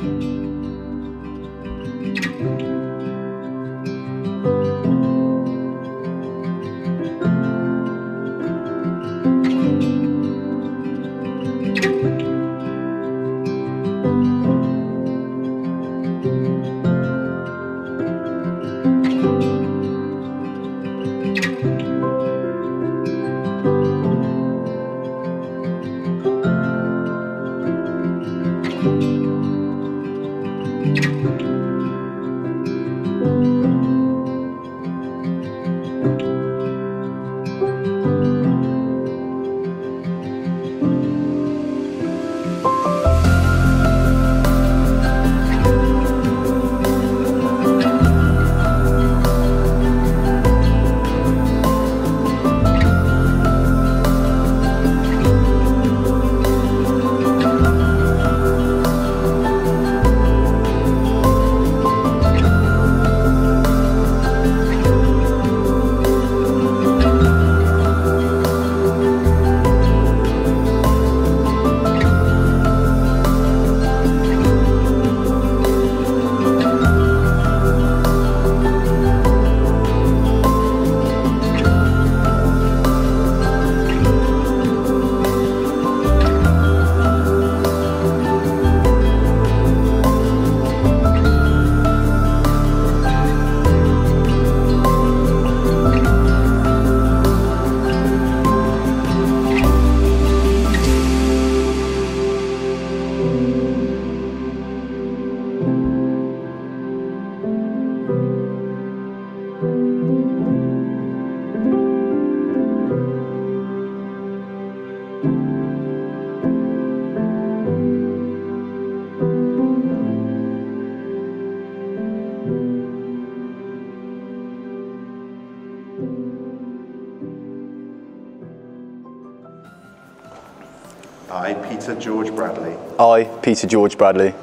I, Peter George Bradley. I, Peter George Bradley.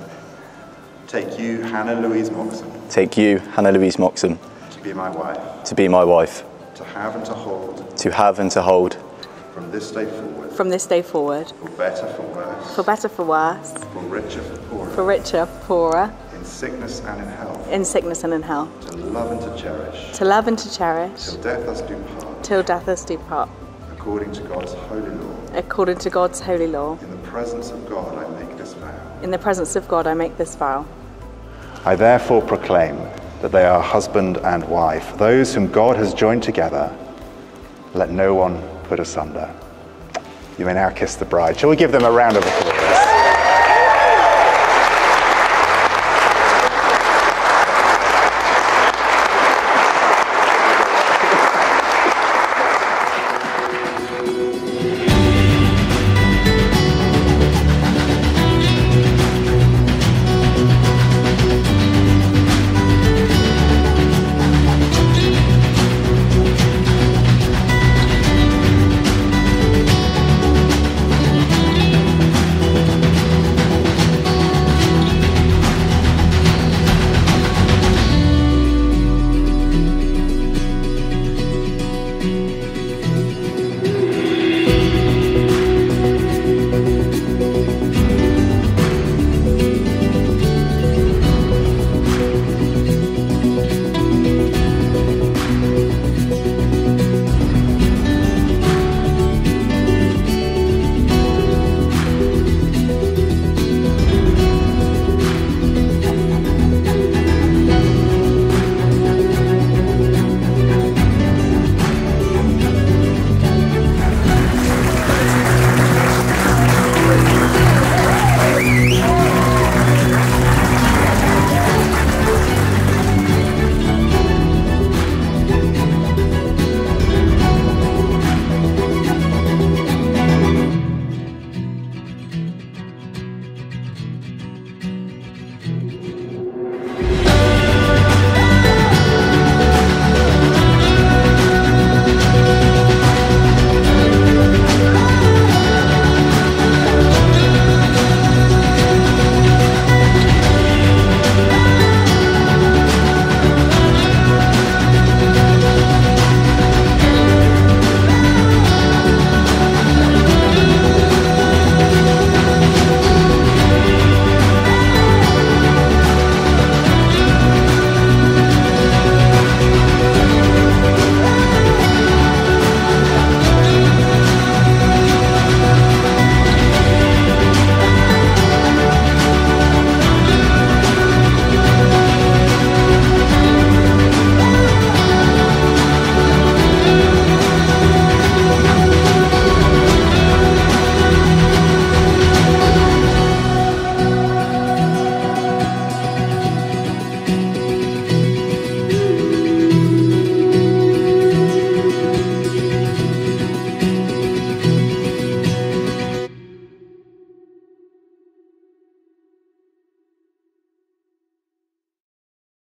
Take you, Hannah Louise Moxham. Take you, Hannah Louise Moxham. To be my wife. To be my wife. To have and to hold. To have and to hold. From this day forward. From this day forward. For better, for worse. For better, for worse. For richer, for poorer. For richer, for poorer. In sickness and in health. In sickness and in health. To love and to cherish. To love and to cherish. Till death us do part. Till death us do part. According to God's holy law. According to God's holy law. In the presence of God I make this vow. In the presence of God I make this vow. I therefore proclaim that they are husband and wife, those whom God has joined together. Let no one put asunder. You may now kiss the bride. Shall we give them a round of applause?